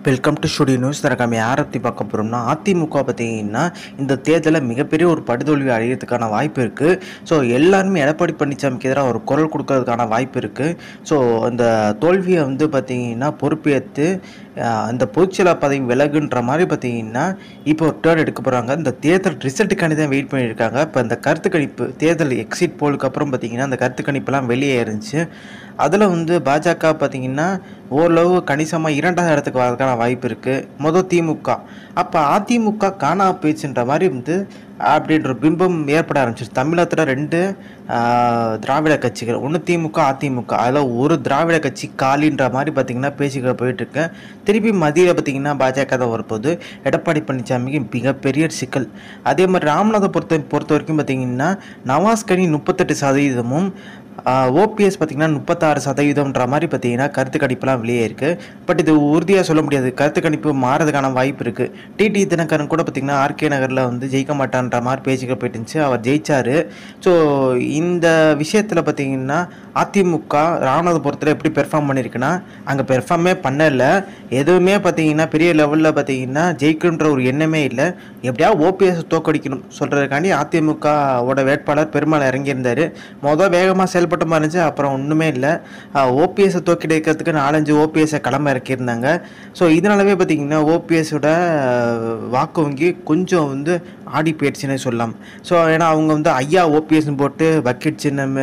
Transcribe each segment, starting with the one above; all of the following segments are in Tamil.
Welcome to studio news. நம்ம யாரை பற்றி பார்க்க போகிறோம்னா, அதிமுக பார்த்தீங்கன்னா இந்த தேர்தலில் மிகப்பெரிய ஒரு படுதோல்வி அடையிறதுக்கான வாய்ப்பு இருக்குது. ஸோ எல்லாருமே எடப்பாடி பழனிசாமிக்கு எதிராக ஒரு குரல் கொடுக்கறதுக்கான வாய்ப்பு இருக்குது. ஸோ அந்த தோல்வியை வந்து பார்த்தீங்கன்னா பொறுப்பேற்று அந்த பொதுச்செயலாளர் பதவி விலகுன்ற மாதிரி பார்த்தீங்கன்னா இப்போ ஒரு டேர்ன் எடுக்க போகிறாங்க. இந்த தேர்தல் ரிசல்ட்டுக்காண்டி தான் வெயிட் பண்ணியிருக்காங்க. இப்போ இந்த கருத்து கணிப்பு தேர்தல் எக்ஸிட் போலுக்கு அப்புறம் பார்த்தீங்கன்னா அந்த கருத்து கணிப்புலாம் வெளியே இருந்துச்சு. அதில் வந்து பாஜக பார்த்தீங்கன்னா ஓரளவு கணிசமாக 2வது இடத்துக்கு வரதுக்கான வாய்ப்பு இருக்குது. மொதல் திமுக. அப்போ அதிமுக காணா போயிடுச்சுன்ற மாதிரி வந்து அப்படின்ற பிம்பம் ஏற்பட ஆரம்பிச்சிருச்சு. தமிழகத்தில் 2 திராவிட கட்சிகள், ஒன்று திமுக அதிமுக. அதில் ஒரு திராவிட கட்சி காலின்ற மாதிரி பார்த்திங்கன்னா பேசிக்கிற போயிட்டுருக்கு. திருப்பி மத்தியில் பார்த்திங்கன்னா பாஜக தான் வரப்போகுது. எடப்பாடி பழனிசாமிக்கு மிகப்பெரிய சிக்கல். அதே மாதிரி ராமநாதபுரத்தை பொறுத்த வரைக்கும் பார்த்திங்கன்னா நவாஸ் கனி 38%, ஓபிஎஸ் பார்த்திங்கன்னா 36%ன்ற மாதிரி பார்த்திங்கன்னா கருத்து கணிப்புலாம் வெளியே இருக்குது. பட் இது உறுதியாக சொல்ல முடியாது. கருத்து கணிப்பு மாறதுக்கான வாய்ப்பு இருக்குது. டிடி தினகரன் கூட பார்த்திங்கன்னா ஆர்கே நகரில் வந்து ஜெயிக்க மாட்டான்ற மாதிரி பேசிக்க போயிட்டு இருந்துச்சு. அவர் ஜெயிச்சார். ஸோ இந்த விஷயத்தில் பார்த்திங்கன்னா அதிமுக ராமநாதபுரத்தில் எப்படி பெர்ஃபார்ம் பண்ணியிருக்குன்னா, அங்கே பெர்ஃபார்மே பண்ணலை. எதுவுமே பார்த்திங்கன்னா பெரிய லெவலில் பார்த்திங்கன்னா ஜெயிக்கணுன்ற ஒரு எண்ணமே இல்லை. எப்படியா ஓபிஎஸ் தோக்கடிக்கணும் சொல்கிறதுக்காண்டி அதிமுகவோட வேட்பாளர் பெருமாள் இறங்கியிருந்தார். வேகமாக செயல்பட்ட மாதிரி இருந்துச்சு. அப்புறம் ஒன்றுமே இல்லை. ஓபிஎஸை தோக்கடிக்கிறதுக்கு 4-5 ஓபிஎஸை களம் இறக்கியிருந்தாங்க. ஸோ இதனாலவே பார்த்திங்கன்னா ஓபிஎஸோட வாக்கு வங்கி கொஞ்சம் வந்து ஆடி போயிடுச்சுன்னே சொல்லலாம். ஸோ ஏன்னா அவங்க வந்து ஐயா ஓபிஎஸ்ன்னு போட்டு பக்கெட் சின்னம்,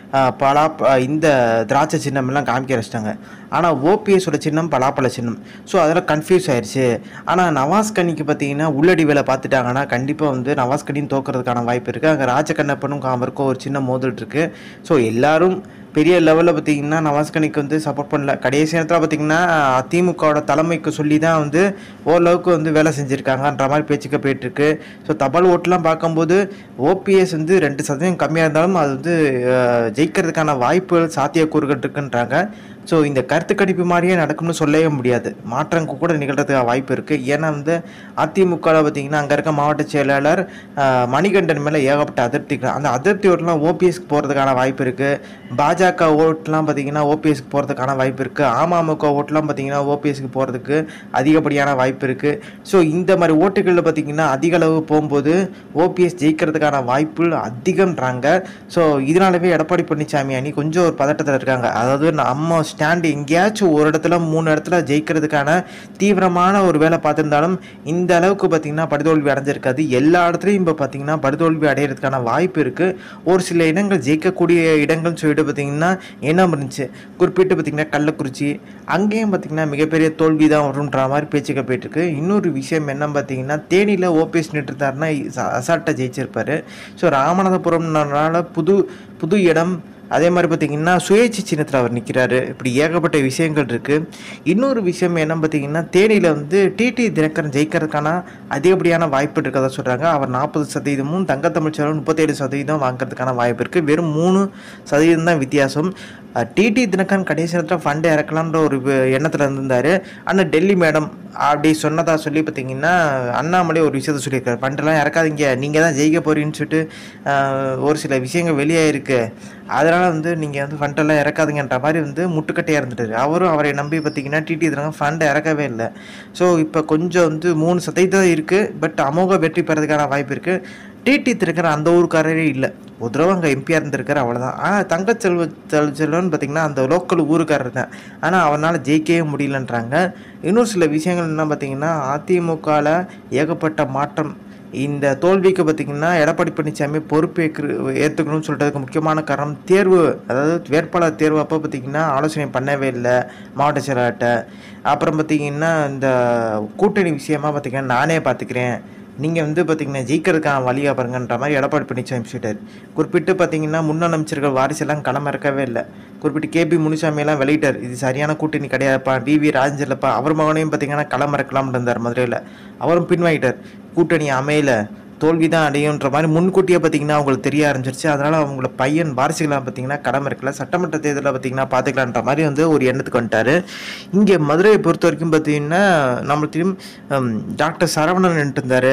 இந்த திராட்சை சின்னம்லாம் காமிக்க வச்சிட்டாங்க. ஆனால் ஓபிஎஸோட சின்னம் பலாப்பழ சின்னம். ஸோ அதெல்லாம் கன்ஃபியூஸ் ஆயிடுச்சு. ஆனால் நவாஸ் கனிக்கு பார்த்தீங்கன்னா உள்ளடி வேலை பார்த்துட்டாங்கன்னா கண்டிப்பாக வந்து நவாஸ் கனின்னு தோக்கிறதுக்கான வாய்ப்பு இருக்குது. அங்கே ராஜகண்ணப்பனும் அவருக்கும் ஒரு சின்ன மோதல் இருக்குது. ஸோ எல்லாரும் பெரிய லெவலில் பார்த்திங்கன்னா நவாஸ் கனிக்கு வந்து சப்போர்ட் பண்ணல. கடைசி நேரத்தில் பார்த்திங்கன்னா திமுகவோட தலைமைக்கு சொல்லி தான் வந்து ஓரளவுக்கு வந்து வேலை செஞ்சுருக்காங்கன்ற மாதிரி பேச்சுக்க போயிட்டுருக்கு. ஸோ தபால் ஓட்டுலாம் பார்க்கும்போது ஓபிஎஸ் வந்து 2% கம்மியாக இருந்தாலும் அது வந்து ஜெயிக்கிறதுக்கான வாய்ப்புகள் சாத்தியக்கூறுகள் இருக்குன்றாங்க. ஸோ இந்த கருத்து கணிப்பு மாதிரியே நடக்கும்னு சொல்லவே முடியாது. மாற்றம் கூட நிகழ்கிறதுக்கான வாய்ப்பு இருக்குது. ஏன்னா வந்து அதிமுகவில் பார்த்திங்கன்னா அங்கே இருக்க மாவட்ட செயலாளர் மணிகண்டன் மேலே ஏகப்பட்ட அதிருப்திகள். அந்த அதிருப்தி ஓட்டுலாம் ஓபிஎஸ்க்கு போகிறதுக்கான வாய்ப்பு இருக்குது. பாஜக ஓட்டுலாம் பார்த்திங்கன்னா ஓபிஎஸ்க்கு போகிறதுக்கான வாய்ப்பு இருக்குது. அமமுக ஓட்டுலாம் பார்த்திங்கன்னா ஓபிஎஸ்க்கு போகிறதுக்கு அதிகப்படியான வாய்ப்பு இருக்குது. ஸோ இந்த மாதிரி ஓட்டுகளில் பார்த்திங்கன்னா அதிக அளவு போகும்போது ஓபிஎஸ் ஜெயிக்கிறதுக்கான வாய்ப்புகள் அதிகம்ன்றாங்க. ஸோ இதனாலவே எடப்பாடி பழனிசாமி அணி கொஞ்சம் ஒரு பதட்டத்தில் இருக்காங்க. அதாவது நம்ம ஸ்டாண்டு எங்கேயாச்சும் ஒரு இடத்துல 3 இடத்துல ஜெயிக்கிறதுக்கான தீவிரமான ஒரு வேலை பார்த்துருந்தாலும் இந்த அளவுக்கு பார்த்திங்கன்னா படுதோல்வி அடைஞ்சிருக்காது. எல்லா இடத்துலையும் இப்போ பார்த்திங்கன்னா படுதோல்வி அடைகிறதுக்கான வாய்ப்பு இருக்குது. ஒரு சில இடங்கள் ஜெயிக்கக்கூடிய இடங்கள்னு சொல்லிட்டு பார்த்திங்கன்னா என்ன இருந்துச்சு, குறிப்பிட்டு பார்த்திங்கன்னா கள்ளக்குறிச்சி, அங்கேயும் பார்த்திங்கன்னா மிகப்பெரிய தோல்வி தான் வரும்ன்ற மாதிரி பேச்சுக்க போயிட்டுருக்கு. இன்னொரு விஷயம் என்ன பார்த்திங்கன்னா தேனியில் ஓபிஎஸ் நின்று இருந்தாருன்னா அசால்ட்டாக ஜெயிச்சிருப்பார். ஸோ ராமநாதபுரம்னால புது இடம். அதே மாதிரி பார்த்திங்கன்னா சுயேட்சை சின்னத்தில் அவர் நிற்கிறாரு. இப்படி ஏகப்பட்ட விஷயங்கள் இருக்குது. இன்னொரு விஷயம் என்ன பார்த்திங்கன்னா தேனியில் வந்து டிடி தினகரன் ஜெயிக்கிறதுக்கான அதிகப்படியான வாய்ப்பு இருக்கிறதா சொல்கிறாங்க. அவர் 40%, தங்கத்தமிழ்ச்செல்வன் 37% வாங்கிறதுக்கான வாய்ப்பு இருக்குது. வெறும் 3% தான் வித்தியாசம். டிடி தினகரன் கடைசி நேரத்தில் ஃபண்டு இறக்கலான்ற ஒரு எண்ணத்தில் இருந்திருந்தார். ஆனால் டெல்லி மேடம் அப்படி சொன்னதா சொல்லி பார்த்திங்கன்னா அண்ணாமலை ஒரு விஷயத்த சொல்லியிருக்காரு, ஃபண்டெல்லாம் இறக்காதீங்க, நீங்கள் தான் ஜெயிக்க போகிறீன்னு சொல்லிட்டு ஒரு சில விஷயங்கள் வெளியாகிருக்கு. அதனால் வந்து நீங்கள் வந்து ஃபண்டெல்லாம் இறக்காதுங்கன்ற மாதிரி வந்து முட்டுக்கட்டையாக இருந்துட்டார். அவரை நம்பி பார்த்திங்கன்னா டிடி தினகரன் ஃபண்டை இறக்கவே இல்லை. ஸோ இப்போ கொஞ்சம் வந்து 3% இருக்குது. பட் அமோக வெற்றி பெறதுக்கான வாய்ப்பு இருக்குது. டிடி தினகரன் அந்த ஊருக்காரரே இல்லை. ஒரு தடவை அங்கே எம்பியாக இருந்திருக்காரு, அவ்வளோதான். ஆனால் தங்கச்செல்வன் பார்த்திங்கன்னா அந்த லோக்கல் ஊருக்காரர் தான். ஆனால் அவனால் ஜெயிக்கவே முடியலன்றாங்க. இன்னொரு சில விஷயங்கள் என்ன பார்த்திங்கன்னா அதிமுகவில் ஏகப்பட்ட மாற்றம். இந்த தோல்விக்கு பார்த்திங்கன்னா எடப்பாடி பழனிசாமி ஏற்றுக்கணும்னு சொல்கிறதுக்கு முக்கியமான காரணம் தேர்வு. அதாவது வேட்பாளர் தேர்வு அப்போ பார்த்திங்கன்னா ஆலோசனை பண்ணவே இல்லை மாவட்ட செயலாளர்கிட்ட. அப்புறம் பார்த்திங்கன்னா இந்த கூட்டணி விஷயமாக பார்த்திங்கன்னா நானே பார்த்துக்கிறேன், நீங்கள் வந்து பார்த்திங்கன்னா ஜெயிக்கிறதுக்கான வழியாக பாருங்கன்ற மாதிரி எடப்பாடி பழனிசாமி சொல்லிட்டார். குறிப்பிட்டு பார்த்திங்கன்னா முன்னாள் அமைச்சர்கள் வாரிசெல்லாம் களமிறக்கவே இல்லை. குறிப்பிட்டு கேபி முனுசாமியெல்லாம் வெளியிட்டார், இது சரியான கூட்டணி கிடையாதுப்பா, டிவி ராஜேந்திரப்பா அவர் மகனையும் பார்த்திங்கன்னா களமிறக்கலாம்னு இருந்தார் மதுரையில். அவரும் பின்வாங்கிட்டார். கூட்டணி அமையல, தோல்வி தான் அடையுன்ற மாதிரி முன்கூட்டியே பார்த்திங்கன்னா அவங்களுக்கு தெரிய ஆரம்பிச்சிருச்சு. அதனால் அவங்கள பையன் வாரிசுகளாக பார்த்திங்கன்னா கடமை சட்டமன்ற தேர்தலில் பார்த்திங்கன்னா பார்த்துக்கலான்ற மாதிரி வந்து ஒரு எண்ணத்துக்கு வந்துட்டார். இங்கே மதுரையை பொறுத்த வரைக்கும் பார்த்திங்கன்னா நம்மளுக்கு தெரியும் டாக்டர் சரவணன் இருந்தார்.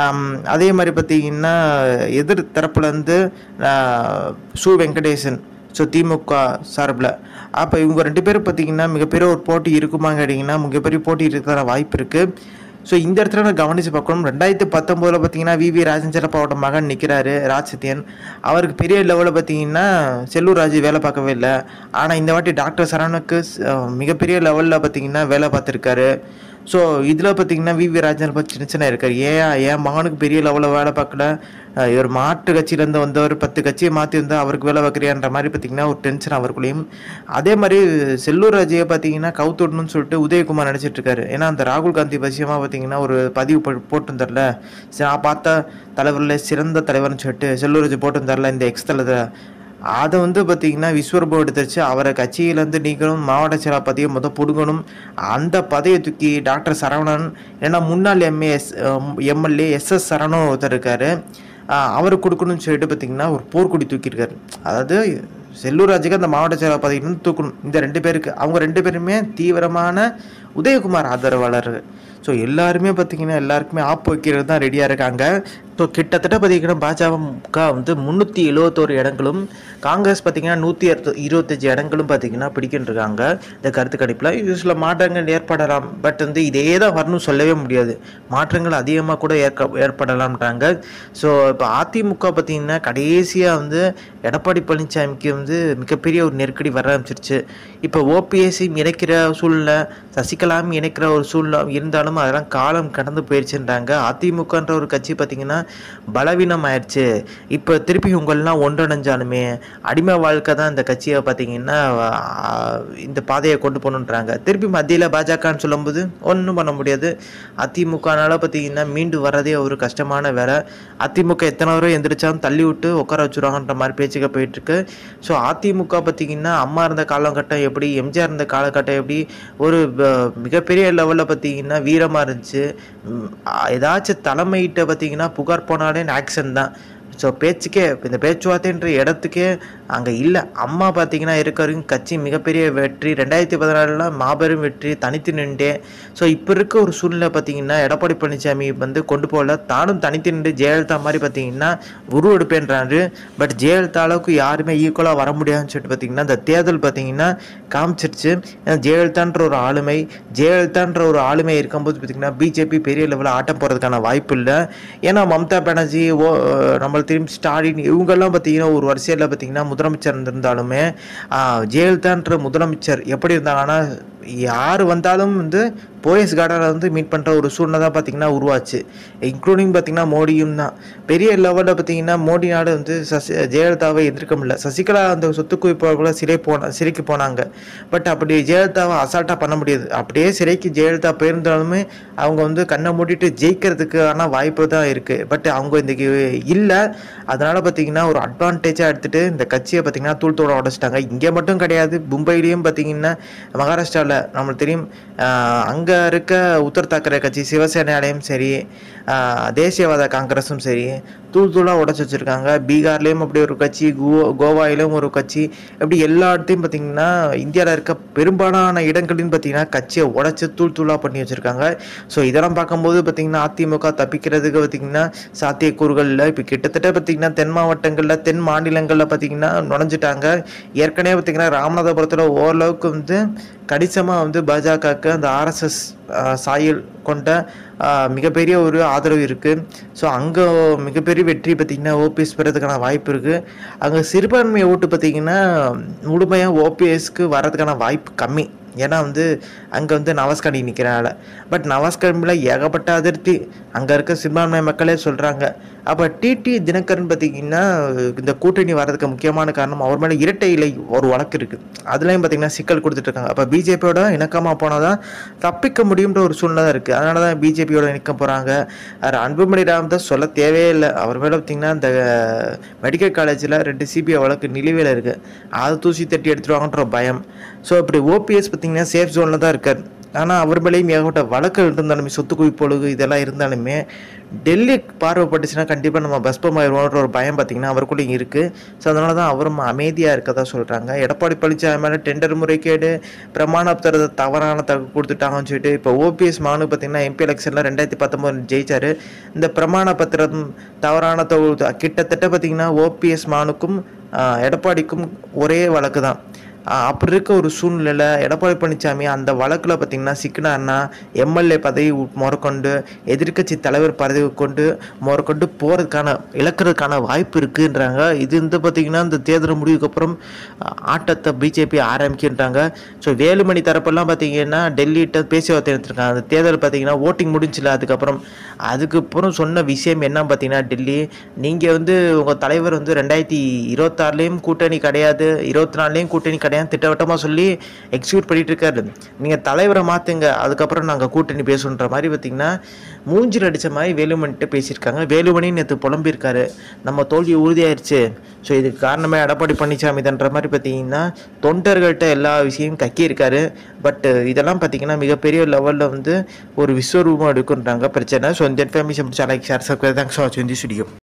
அதே மாதிரி பார்த்திங்கன்னா எதிர் தரப்புலேருந்து சு வெங்கடேசன், ஸோ திமுக சார்பில். அப்போ இவங்க 2 பேரும் பார்த்தீங்கன்னா மிகப்பெரிய ஒரு போட்டி இருக்குமான்னு கேட்டிங்கன்னா மிகப்பெரிய போட்டி இருக்கிற வாய்ப்பு இருக்குது. ஸோ இந்த இடத்துல நான் கவனித்து பார்க்கணும். 2019 பார்த்தீங்கன்னா விவி ராஜேந்திரப்பாவோட மகன் நிற்கிறாரு, ராஜ் சத்யன். அவருக்கு பெரிய லெவலில் பார்த்தீங்கன்னா செல்லூர் ராஜு வேலை பார்க்கவே இல்லை. ஆனால் இந்த வாட்டி டாக்டர் சரவணுக்கு மிகப்பெரிய லெவலில் பார்த்தீங்கன்னா வேலை பார்த்துருக்காரு. ஸோ இதில் பார்த்தீங்கன்னா விவி ராஜேந்திரப்பா சின்ன சின்ன இருக்கார். என் மகனுக்கு பெரிய லெவலில் வேலை பார்க்கல, இவர் மாற்று கட்சியிலேருந்து வந்தவர் 10 கட்சியை மாற்றி வந்தால் அவருக்கு வேலை பார்க்குறியான்ற மாதிரி பார்த்தீங்கன்னா ஒரு டென்ஷன் அவருக்குள்ளேயும். அதே மாதிரி செல்லூர் ராஜையை பார்த்தீங்கன்னா கவுத்துடணும்னு சொல்லிட்டு உதயகுமார் நினச்சிட்டு இருக்காரு. ஏன்னா அந்த ராகுல் காந்தி விஷயமாக பார்த்தீங்கன்னா ஒரு பதிவு போட்டுருந்தார்ல, நான் பார்த்த தலைவரில் சிறந்த தலைவர்னு சொல்லிட்டு செல்லூர் ராஜு போட்டுருந்தார்ல இந்த எக்ஸ்தலத்தை. அதை வந்து பார்த்தீங்கன்னா விஸ்வரூபம் எடுத்துருச்சு. அவரை கட்சியிலேருந்து நீக்கணும், மாவட்ட செயலா பதவியை பிடுங்கணும். அந்த பதவியை தூக்கி டாக்டர் சரவணன், ஏன்னா முன்னாள் எம்எல்ஏ எஸ்எஸ் சரவணன் ஒருத்தர் இருக்கார், அவருக்கு கொடுக்கணும்னு சொல்லிட்டு பார்த்தீங்கன்னா ஒரு போர்க்குடி தூக்கியிருக்காரு. அதாவது செல்லூர் ராஜுக்கு அந்த மாவட்ட செயலா பதவியிலேருந்து தூக்கணும். இந்த 2 பேருக்கு, அவங்க 2 பேருமே தீவிரமான உதயகுமார் ஆதரவாளர்கள். ஸோ எல்லாருமே பார்த்தீங்கன்னா எல்லாருக்குமே ஆப்பு வைக்கிறது தான் ரெடியாக இருக்காங்க. ஸோ கிட்டத்தட்ட பார்த்தீங்கன்னா பாஜக வந்து 371 இடங்களும், காங்கிரஸ் பார்த்தீங்கன்னா 125 இடங்களும் பார்த்தீங்கன்னா பிடிக்கிட்டு இருக்காங்க இந்த கருத்து கணிப்பில். இது சில மாற்றங்கள் ஏற்படலாம், பட் வந்து இதே தான் வரணும் சொல்லவே முடியாது. மாற்றங்கள் அதிகமாக கூட ஏற்படலாம்ன்றாங்க. ஸோ இப்போ அதிமுக பார்த்தீங்கன்னா கடைசியாக வந்து எடப்பாடி பழனிசாமிக்கு வந்து மிகப்பெரிய ஒரு நெருக்கடி வர ஆரம்பிச்சிருச்சு. இப்போ ஓபிஎஸ்ஸையும் இணைக்கிற சூழ்நிலை, சசிகலாவும் இணைக்கிற ஒரு சூழ்நிலை இருந்தாலும் அதெல்லாம் காலம் கடந்து போயிடுச்சுன்றாங்க. அதிமுகன்ற ஒரு கட்சி பார்த்தீங்கன்னா பலவீனம் ஆயிடுச்சு. இப்போ திருப்பி உங்களெலாம் ஒன்றிணைஞ்சாலுமே அடிமை வாழ்க்கை தான் இந்த கட்சியை பார்த்தீங்கன்னா இந்த பாதையை கொண்டு போகணுன்றாங்க. திருப்பி மத்தியில் பாஜகன்னு சொல்லும்போது ஒன்றும் பண்ண முடியாது. அதிமுகனால பார்த்தீங்கன்னா மீண்டு வர்றதே ஒரு கஷ்டமான வேலை. அதிமுக எத்தனை வரை எந்திரிச்சாலும் தள்ளி விட்டு உட்கார வச்சுருவாங்கன்ற மாதிரி பேச்சுக்க போயிட்டுருக்கு. ஸோ அதிமுக பார்த்தீங்கன்னா அம்மா இருந்த காலகட்டம் எப்படி, எம்ஜிஆர் இருந்த காலகட்டம் எப்படி, ஒரு மிகப்பெரிய லெவலில் பார்த்தீங்கன்னா வீரமாக இருந்துச்சு. ஏதாச்சும் தலைமையிட்ட பார்த்தீங்கன்னா புகார் போனாலே ஆக்ஷன் தான். ஸோ பேச்சுக்கே இந்த பேச்சுவார்த்தைன்ற இடத்துக்கே அங்கே இல்லை. அம்மா பார்த்தீங்கன்னா இருக்கிறவங்க கட்சி மிகப்பெரிய வெற்றி, 2014 மாபெரும் வெற்றி, தனித்து நின்றே. ஸோ இப்போ இருக்க ஒரு சூழ்நிலை பார்த்தீங்கன்னா எடப்பாடி பழனிசாமி வந்து கொண்டு போகல, தானும் தனித்து நின்று ஜெயலலிதா மாதிரி பார்த்தீங்கன்னா உருவெடுப்பேன்றாரு. பட் ஜெயலலிதா அளவுக்கு யாருமே ஈக்குவலாக வர முடியாதுன்னு சொல்லிட்டு பார்த்தீங்கன்னா இந்த தேர்தல் பார்த்தீங்கன்னா காமிச்சிருச்சு. ஏன்னா ஜெயலலிதான்ற ஒரு ஆளுமை இருக்கும்போது பார்த்தீங்கன்னா பிஜேபி பெரிய லெவலில் ஆட்டம் போகிறதுக்கான வாய்ப்பு இல்லை. ஏன்னா மம்தா பானர்ஜி, நம்ம திரும்பி ஸ்டாலின், இவங்கெல்லாம் பார்த்தீங்கன்னா ஒரு வரிசையில் பார்த்தீங்கன்னா முதலமைச்சர் இருந்திருந்தாலுமே ஜெயலலிதான்ற முதலமைச்சர் எப்படி இருந்தாங்கன்னா யார் வந்தாலும் வந்து போயஸ் கார்டனில் வந்து மீட் பண்ணுற ஒரு சூழ்நிலை தான் பார்த்தீங்கன்னா உருவாச்சு. இன்க்ளூடிங் பார்த்தீங்கன்னா மோடியும் தான். பெரிய லெவலில் பார்த்தீங்கன்னா மோடினால வந்து ஜெயலலிதாவை எதிர்க்க முடியல. சசிகலா அந்த சொத்து குவிப்பாளர்களை சிறைக்கு போனாங்க. பட் அப்படி ஜெயலலிதாவை அசால்ட்டாக பண்ண முடியாது. அப்படியே சிறைக்கு ஜெயலலிதா போயிருந்தாலுமே அவங்க வந்து கண்ணை மூடிட்டு ஜெயிக்கிறதுக்கான வாய்ப்பு தான் இருக்குது. பட் அவங்க இன்றைக்கி இல்லை. அதனால் பார்த்தீங்கன்னா ஒரு அட்வான்டேஜாக எடுத்துகிட்டு இந்த கட்சியை பார்த்தீங்கன்னா தூள் உடைச்சிட்டாங்க. இங்கே மட்டும் கிடையாது, மும்பையிலையும் பார்த்தீங்கன்னா மகாராஷ்டிராவில் நம்மளுக்கு தெரியும், அங்கே இருக்க உத்தர் தாக்கரே கட்சி சிவசேனாலையும் சரி, தேசியவாத காங்கிரஸும் சரி தூளாக உடச்சி வச்சுருக்காங்க. பீகார்லேயும் அப்படி ஒரு கட்சி, கோவாயிலும் ஒரு கட்சி, எப்படி எல்லா இடத்தையும் பார்த்திங்கன்னா இந்தியாவில் இருக்க பெரும்பாலான இடங்களையும் பார்த்திங்கன்னா கட்சியை உடச்சி தூளாக பண்ணி வச்சுருக்காங்க. ஸோ இதெல்லாம் பார்க்கும்போது பார்த்திங்கன்னா அதிமுக தப்பிக்கிறதுக்கு பார்த்திங்கன்னா சாத்தியக்கூறுகள் இல்லை. இப்போ கிட்டத்தட்ட பார்த்திங்கன்னா தென் மாவட்டங்களில், தென் மாநிலங்களில் பார்த்திங்கன்னா நுழைஞ்சிட்டாங்க. ஏற்கனவே பார்த்திங்கன்னா ராமநாதபுரத்தில் ஓரளவுக்கு வந்து கணிசமாக வந்து பாஜகவுக்கு அந்த ஆர்எஸ்எஸ் சாயல் கொண்ட மிகப்பெரிய ஒரு ஆதரவு இருக்குது. ஸோ அங்கே மிகப்பெரிய வெற்றி பார்த்திங்கன்னா ஓபிஎஸ் பெறதுக்கான வாய்ப்பு இருக்குது. அங்கே சிறுபான்மை ஓட்டு பார்த்திங்கன்னா முழுமையாக ஓபிஎஸ்க்கு வர்றதுக்கான வாய்ப்பு கம்மி. ஏன்னா வந்து அங்கே வந்து நவாஸ்கானி நிற்கிறனால. பட் நவாஸ்கானியில் ஏகப்பட்ட அதிருப்தி அங்கே இருக்க சிறுபான்மை மக்களே சொல்கிறாங்க. அப்போ டிடி தினகரன் பார்த்திங்கன்னா இந்த கூட்டணி வர்றதுக்கு முக்கியமான காரணம் அவர் மேலே இரட்டை இலை ஒரு வழக்கு இருக்குது. அதுலேயும் பார்த்திங்கன்னா சிக்கல் கொடுத்துட்ருக்காங்க. அப்போ பிஜேபியோட இணக்கமாக போனால் தான் தப்பிக்க முடியுன்ற ஒரு சூழ்நிலை தான் இருக்குது. அதனால தான் பிஜேபியோட இணைக்க போகிறாங்க. அன்புமணி ராமதாஸ் சொல்ல தேவையே இல்லை. அவர் மேலே பார்த்திங்கன்னா இந்த மெடிக்கல் காலேஜில் 2 சிபிஐ வழக்கு நிலுவையில் இருக்குது. அதை தூசி தட்டி எடுத்துருவாங்கன்ற பயம். ஸோ இப்படி ஓபிஎஸ் பார்த்திங்கன்னா சேஃப் ஜோனில் தான் இருக்கார். ஆனால் அவர் மேலேயும் ஏகப்பட்ட வழக்குகள் இருந்தாலுமே, சொத்து குவிப்பொழுகு இதெல்லாம் இருந்தாலுமே டெல்லி பார்வைப்பட்டுச்சுன்னா கண்டிப்பாக நம்ம பஸ்பமாயிருவோன்ற ஒரு பயம் பார்த்திங்கன்னா அவருக்குள்ளேயும் இருக்குது. ஸோ அதனால தான் அவரும் அமைதியாக இருக்கதா சொல்கிறாங்க. எடப்பாடி பழனிசாமி மேலே டெண்டர் முறைகேடு, பிரமாணத்தை தவறான கொடுத்துட்டாங்கன்னு சொல்லிட்டு இப்போ ஓபிஎஸ் மகனுக்கு பார்த்திங்கன்னா எம்பி எலெக்ஷனில் 2019 ஜெயிச்சார். இந்த பிரமாண பத்திரம் தவறான கிட்டத்தட்ட பார்த்திங்கன்னா ஓபிஎஸ் மகனுக்கும் எடப்பாடிக்கும் ஒரே வழக்கு தான். அப்படி இருக்க ஒரு சூழ்நிலையில் எடப்பாடி பழனிசாமி அந்த வழக்கில் பார்த்திங்கன்னா சிக்கினார்னா எம்எல்ஏ பதவி முதற்கொண்டு எதிர்க்கட்சி தலைவர் பதவி கொண்டு முதற்கொண்டு இழக்கிறதுக்கான வாய்ப்பு இருக்குன்றாங்க. இது பார்த்திங்கன்னா இந்த தேர்தல் முடிவுக்கு அப்புறம் ஆட்டத்தை பிஜேபி ஆரம்பிக்கின்றாங்க. ஸோ வேலுமணி தரப்பெல்லாம் பார்த்திங்கன்னா டெல்லிகிட்ட பேச்சுவார்த்தை எடுத்துருக்காங்க. அந்த தேர்தல் பார்த்திங்கன்னா ஓட்டிங் முடிஞ்சில்ல. அதுக்கப்புறம் சொன்ன விஷயம் என்ன பார்த்திங்கன்னா, டெல்லி நீங்கள் உங்கள் தலைவர் 2026லேயும் கூட்டணி கிடையாது, 24லேயும் கூட்டணி கிடையாது திட்டவட்டமாக சொல்லி எக்ஸிக்யூட் பண்ணிட்டு இருக்காரு. நீங்கள் தலைவரை மாற்றுங்க, அதுக்கப்புறம் நாங்கள் கூட்டணி பேசுன்ற மாதிரி பார்த்திங்கன்னா மூஞ்சில் அடித்த மாதிரி வேலுமணிட்டு பேசியிருக்காங்க. வேலுமணி நேற்று புலம்பியிருக்காரு, நம்ம தோல்வி உறுதியாயிருச்சு, ஸோ இதுக்கு காரணமே எடப்பாடி பழனிசாமி தான்ற மாதிரி பார்த்திங்கன்னா தொண்டர்கள்ட்ட எல்லா விஷயமும் கக்கியிருக்காரு. பட் இதெல்லாம் பார்த்திங்கன்னா மிகப்பெரிய லெவலில் ஒரு விஸ்வரூபம் எடுக்குன்றாங்க பிரச்சனை. ஸோ இந்த information like share subscribe. Thanks for வாட்சிங் தி வீடியோ.